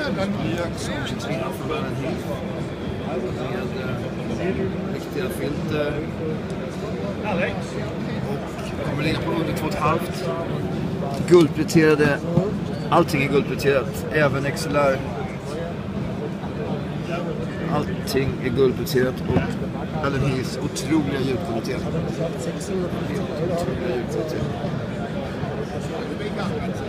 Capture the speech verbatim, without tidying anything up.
som tjugotre från Allen Heath med eh, riktiga filter och kommer ligga på under två komma fem. Guldpläterade, allting är guldpläterat, även X L R. Allting är guldpläterat och Allen Heaths otroliga ljudkvalitet. Otroliga ljudkvalitet.